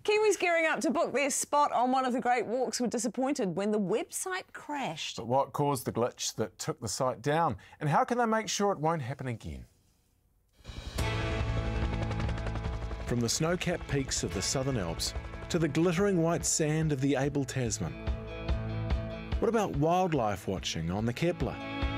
Kiwis gearing up to book their spot on one of the great walks were disappointed when the website crashed. But what caused the glitch that took the site down? And how can they make sure it won't happen again? From the snow-capped peaks of the Southern Alps to the glittering white sand of the Abel Tasman. What about wildlife watching on the Kepler?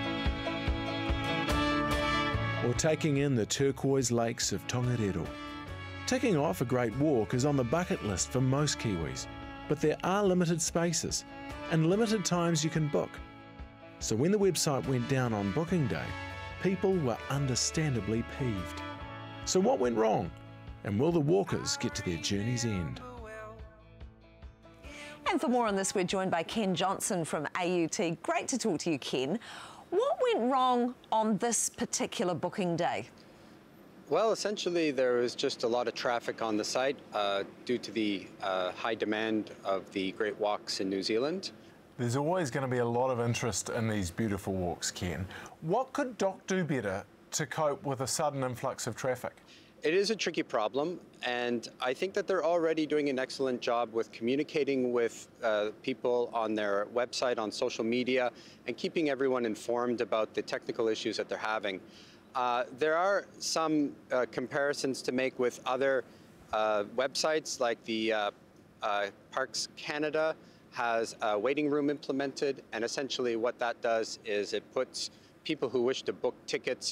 Or taking in the turquoise lakes of Tongariro? Ticking off a great walk is on the bucket list for most Kiwis, but there are limited spaces and limited times you can book. So when the website went down on booking day, people were understandably peeved. So what went wrong? And will the walkers get to their journey's end? And for more on this, we're joined by Ken Johnson from AUT. Great to talk to you, Ken. What went wrong on this particular booking day? Well, essentially, there was just a lot of traffic on the site due to the high demand of the Great Walks in New Zealand. There's always going to be a lot of interest in these beautiful walks, Ken. What could DOC do better to cope with a sudden influx of traffic? It is a tricky problem, and I think that they're already doing an excellent job with communicating with people on their website, on social media, and keeping everyone informed about the technical issues that they're having. There are some comparisons to make with other websites, like the Parks Canada has a waiting room implemented, and essentially what that does is it puts people who wish to book tickets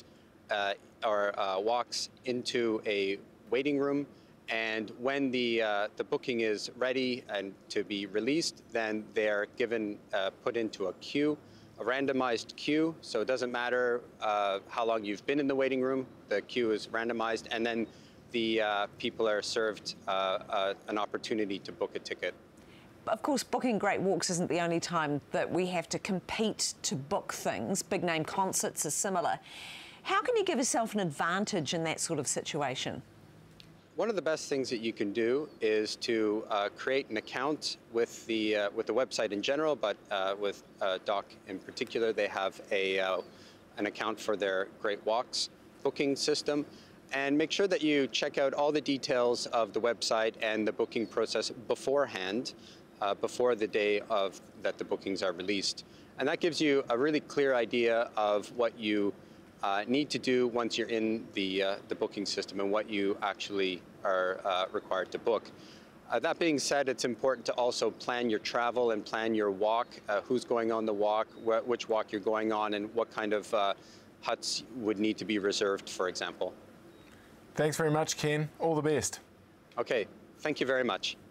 or walks into a waiting room, and when the booking is ready and to be released, then they're given put into a queue. A randomized queue, so it doesn't matter how long you've been in the waiting room, the queue is randomized, and then the people are served an opportunity to book a ticket. Of course, booking great walks isn't the only time that we have to compete to book things. Big name concerts are similar. How can you give yourself an advantage in that sort of situation? One of the best things that you can do is to create an account with the website in general, but with DOC in particular. They have an account for their Great Walks booking system, and make sure that you check out all the details of the website and the booking process beforehand, before the day that the bookings are released. And that gives you a really clear idea of what you need to do once you're in the booking system and what you actually are required to book. That being said, it's important to also plan your travel and plan your walk, who's going on the walk, which walk you're going on, and what kind of huts would need to be reserved, for example. Thanks very much, Ken. All the best. Okay, thank you very much.